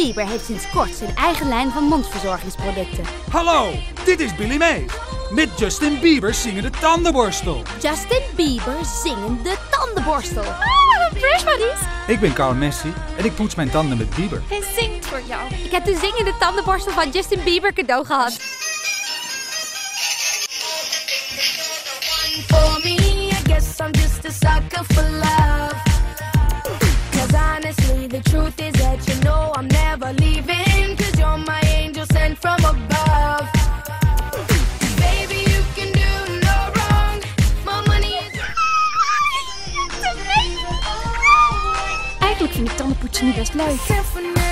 Bieber heeft sinds kort zijn eigen lijn van mondverzorgingsproducten. Hallo, dit is Billy May. Met Justin Bieber zingende tandenborstel. Justin Bieber zingende tandenborstel. Fresh buddies. Ik ben Carl Messi en ik poets mijn tanden met Bieber. Hij zingt voor jou. Ik heb de zingende tandenborstel van Justin Bieber cadeau gehad. For me, I guess I'm just a sucker for love. 'Cause honestly, the truth is that you know I'm never leaving. 'Cause you're my angel sent from above. Baby, you can do no wrong. My money is... Eigenlijk vind ik tandenpoetsen niet best leuk.